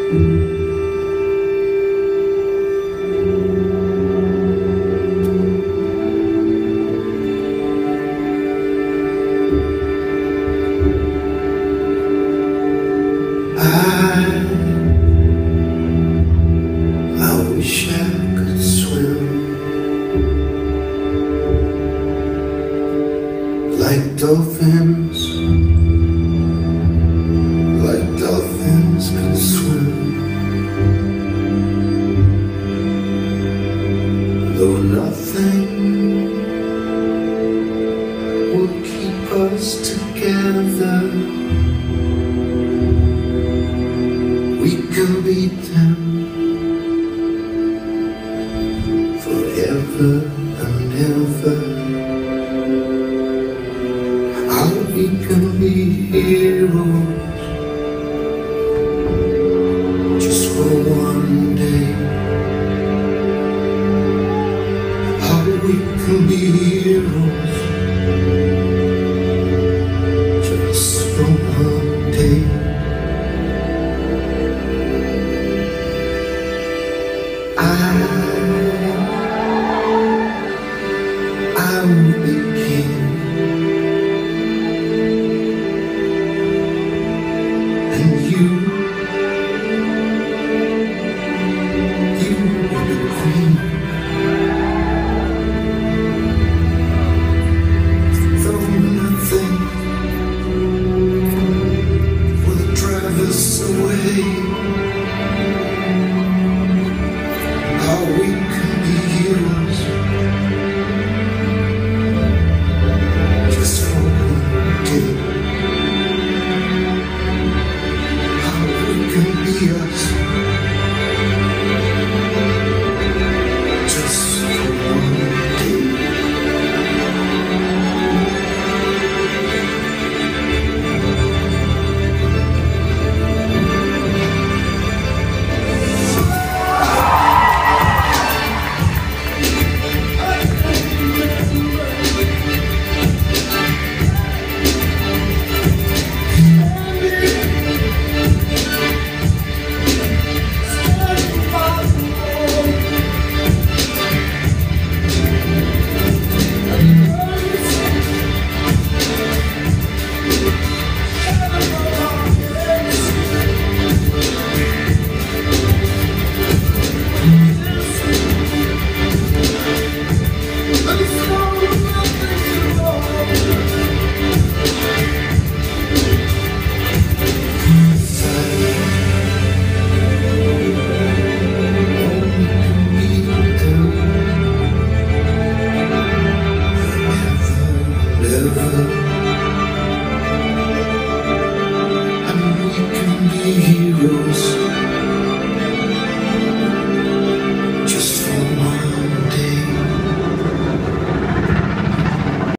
I wish I could swim like dolphins, can swim. Though nothing will keep us together, we can beat them forever and ever. How we can be heroes just for one day. How we can be heroes just for one day. I will be king, and you will be queen. Though nothing will drive us away,